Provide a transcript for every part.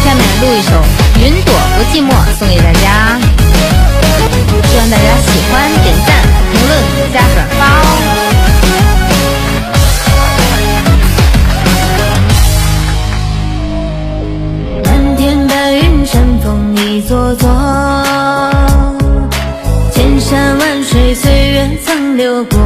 下面录一首《云朵不寂寞》送给大家，希望大家喜欢，点赞、评论、加转发哦。 蓝天白云山峰一座座，千山万水岁月曾流过，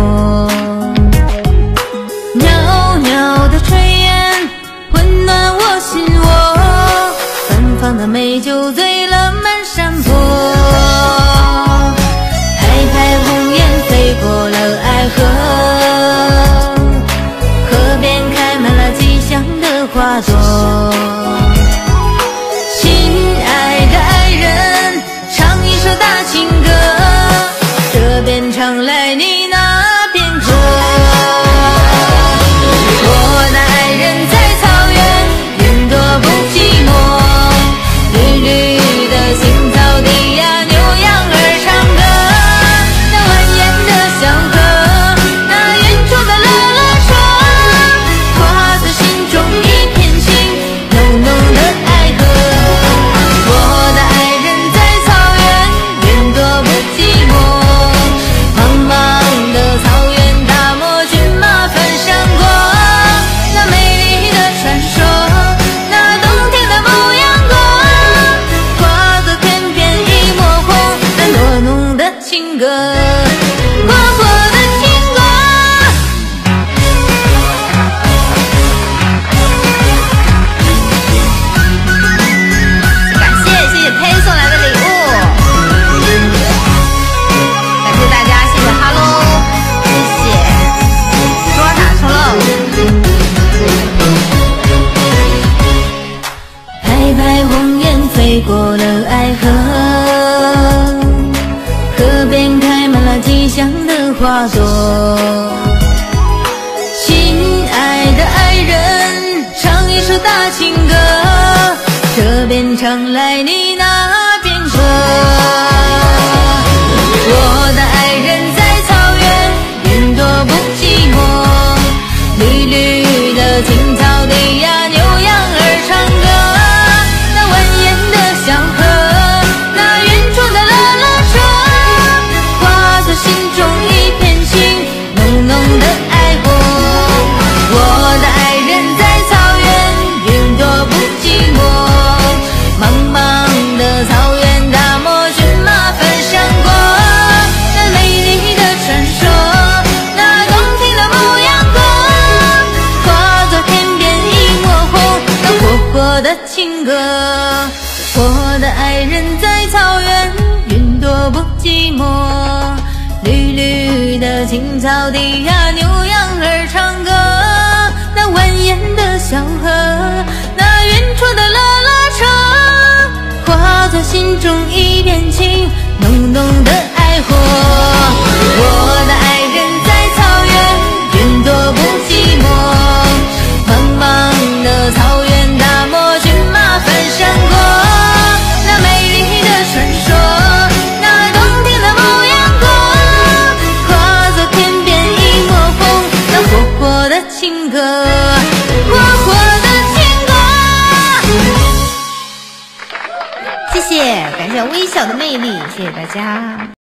袅袅的炊烟温暖我心窝，芬芳的美酒醉了满山坡，拍拍红颜飞过了爱河，河边开满了吉祥的花朵，亲爱的爱人唱一首大情歌，这边唱来你那边歌，我的爱人在草原云朵不寂寞，绿绿的青草地呀牛羊儿唱歌，那蜿蜒的小河，那远处的啦啦说，化作心中一片情，浓浓的爱河，我的爱人在草原云朵不寂寞，茫茫的草原大漠骏马翻山过，那美丽的传说，那动听的牧羊歌，化作天边一抹红，那浓浓的情歌，活泼的情歌。 谢谢佩送来的礼物，感谢大家，谢谢哈喽，谢谢，多少打出喽。 拍拍红颜飞过了爱河，河边开满了吉祥的花朵，亲爱的爱人唱一首大情歌，这边唱来你那边歌，我的爱人在草原云朵不寂寞，绿绿的青草地呀牛羊儿唱歌，那蜿蜒的小河，那远处的啦啦说，化作心中一片情，浓浓的爱火，我的爱人在草原云朵不寂寞，茫茫的草原大漠骏马翻山过，那美丽的传说，那动听的牧羊歌，化作天边一抹红，那活泼的情歌，我的爱人在草原云朵不寂寞，绿绿的青草地呀牛羊儿唱歌，那蜿蜒的小河，那远处的啦啦车，化作心中一片情，浓浓的爱火，我的爱人在草原云朵不寂寞，茫茫的草原大漠骏马翻山过，那美丽的传说，那动听的牧羊歌，化作天边一抹红，那活泼的情歌，活泼的情歌。 谢谢，感谢微笑的魅力，谢谢大家。